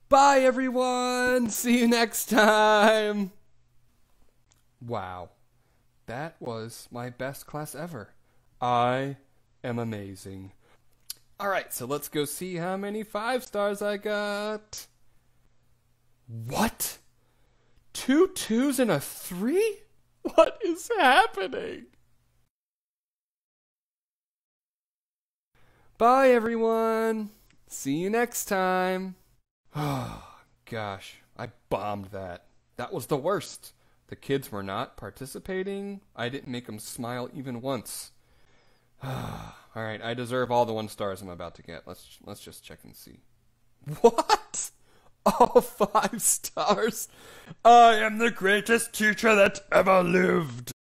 Bye, everyone. See you next time. Wow. That was my best class ever. I am amazing. Alright, so let's go see how many 5 stars I got. What? 2 2s and a 3? What is happening? Bye, everyone. See you next time. Oh, gosh, I bombed that. That was the worst. The kids were not participating. I didn't make them smile even once. Alright, I deserve all the 1 stars I'm about to get. Let's just check and see. What? All 5 stars? I am the greatest teacher that ever lived.